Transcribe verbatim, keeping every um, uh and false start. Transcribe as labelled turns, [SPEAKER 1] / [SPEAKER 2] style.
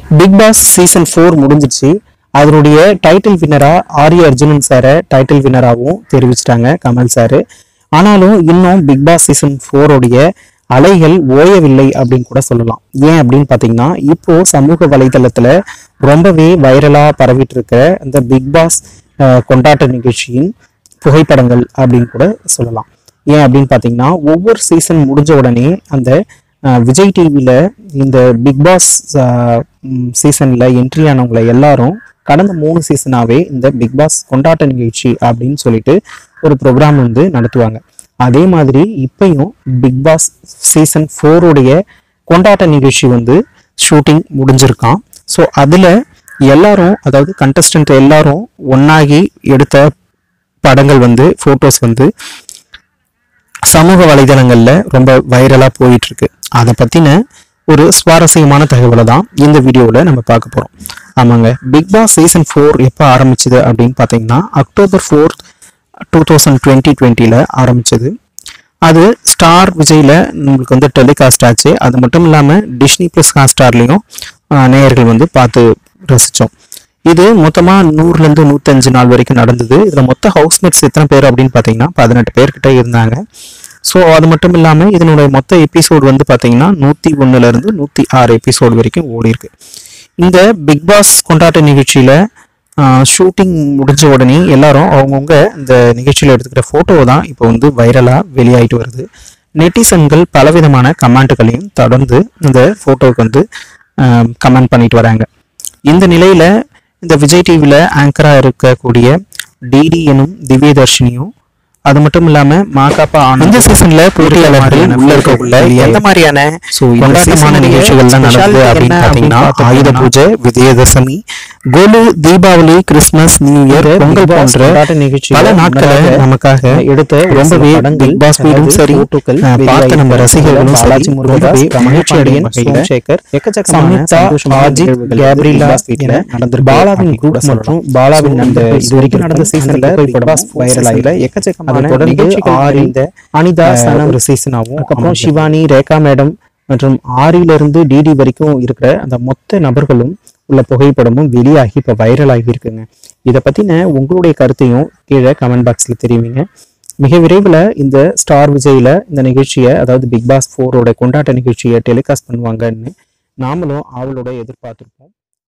[SPEAKER 1] Big Boss season four முடிஞ்சிச்சு. அதனுடைய title வின்னரா Aari Arjunan சாரை டைட்டில் வின்னராகவும் தெரிவிச்சிட்டாங்க கமல் சாரு. ஆனாலும் இன்னும் பிக் பாஸ் சீசன் ஃபோருடைய அலைகள் ஓயவில்லை அப்படின்னு கூட சொல்லலாம். ஏன் அப்படின்னு பார்த்தீங்கன்னா, இப்போ சமூக வலைதளத்துல ரொம்பவே வைரலா பரவிட்டு இருக்க இந்த பிக் பாஸ் கொண்டாட்ட நிகழ்ச்சியின் புகைப்படங்கள் அப்படின்னு கூட சொல்லலாம். ஏன் அப்படின்னு பார்த்தீங்கன்னா, ஒவ்வொரு சீசன் முடிஞ்ச உடனே அந்த விஜய் டிவியில இந்த பிக் பாஸ் சீசன்ல என்ட்ரி ஆனவங்களை எல்லாரும் கடந்த மூணு சீசனாவே இந்த பிக் பாஸ் கொண்டாட்ட நிகழ்ச்சி அப்படின்னு சொல்லிட்டு ஒரு ப்ரோக்ராம் வந்து நடத்துவாங்க. அதே மாதிரி இப்பயும் பிக் பாஸ் சீசன் ஃபோருடைய கொண்டாட்ட நிகழ்ச்சி வந்து ஷூட்டிங் முடிஞ்சிருக்கான். ஸோ அதுல எல்லாரும், அதாவது கண்டஸ்டன்ட் எல்லாரும் ஒன்னாகி எடுத்த படங்கள் வந்து போட்டோஸ் வந்து சமூக வலைதளங்கள்ல ரொம்ப வைரலா போயிட்டு இருக்கு. அதை பத்தின ஒரு சுவாரஸ்யமான தகவலை தான் இந்த வீடியோவில் நம்ம பார்க்க போறோம். ஆமாங்க, பிக் பாஸ் சீசன் ஃபோர் எப்போ ஆரம்பிச்சது அப்படின்னு பார்த்தீங்கன்னா, October fourth two thousand twenty டுவெண்ட்டில ஆரம்பிச்சது. அது ஸ்டார் விஜய்ல நம்மளுக்கு வந்து டெலிகாஸ்ட் ஆச்சு. அது மட்டும் இல்லாமல் டிஸ்னி பிளஸ் ஹாட்ஸ்டார்லையும் நேயர்கள் வந்து பார்த்து ரசித்தோம். இது மொத்தமாக நூறுலேருந்து நூற்றஞ்சு நாள் வரைக்கும் நடந்தது. இதில் மொத்த ஹவுஸ்மேட்ஸ் எத்தனை பேர் அப்படின்னு பார்த்தீங்கன்னா பதினெட்டு பேர்கிட்ட இருந்தாங்க. ஸோ அது மட்டும் இல்லாமல் இதனுடைய மொத்த எபிசோடு வந்து பார்த்தீங்கன்னா நூற்றி ஒன்றுலேருந்து நூற்றி ஆறு எபிசோடு வரைக்கும் ஓடி இருக்கு. இந்த பிக் பாஸ் கொண்டாட்ட நிகழ்ச்சியில் ஷூட்டிங் முடிஞ்ச உடனே எல்லாரும் அவங்கவுங்க இந்த நிகழ்ச்சியில் எடுத்துக்கிற ஃபோட்டோவை தான் இப்போ வந்து வைரலாக வெளியாகிட்டு வருது. நெட்டிசன்கள் பலவிதமான கமெண்ட்டுகளையும் தொடர்ந்து இந்த ஃபோட்டோவுக்கு வந்து கமெண்ட் பண்ணிட்டு வராங்க. இந்த நிலையில் இந்த விஜய் டிவியில் ஆங்கராக இருக்கக்கூடிய டிடி எனும் திவ்யதர்ஷினியும், அது மட்டும் இல்லாம மாகாப்பா இந்த சீசன்ல போட்டியாளர்கள் உள்ள இருக்கக்குள்ள எந்த மாதிரியான கொண்டாட்டமான நிகழ்ச்சிகள் தான் நடக்குது அப்படின்னு பாத்தீங்கன்னா, ஆயுத Puja, Vijayadashami, Golu, Deepavali, Christmas, new year, Pongal போன்ற நிகழ்ச்சி பல நாட்களை நமக்காக எடுத்த ரொம்பவே பிக் பாஸ் வீடும் சரி பார்த்த நம்ம ரசிகர்களும் சரி ரொம்பவே மகிழ்ச்சி அடையும் வகையில எக்கச்சக்கமான கேப்ரிலா நடந்த பாலாவின் குரூப் மற்றும் பாலாவின் அந்த இது வரைக்கும் நடந்த சீசன்ல பிக் பாஸ் வைரலாயில எக்கச்சக்கமான அனிதா ஒரு சீசனாகவும், அப்புறம் சிவானி, ரேகா மேடம் மற்றும் ஆரியில இருந்து டிடி வரைக்கும் இருக்கிற அந்த மொத்த நபர்களும் உள்ள புகைப்படமும் வெளியாகி இப்ப வைரல் ஆகி இருக்குங்க. இதை பத்தின உங்களுடைய கருத்தையும் கீழே கமெண்ட் பாக்ஸ்ல தெரிவிங்க. மிக விரைவில் இந்த ஸ்டார் விஜய்ல இந்த நிகழ்ச்சியை, அதாவது பிக் பாஸ் ஃபோரோட கொண்டாட்ட நிகழ்ச்சியை டெலிகாஸ்ட் பண்ணுவாங்கன்னு நாமளும் அவளோட எதிர்பார்த்திருப்போம்.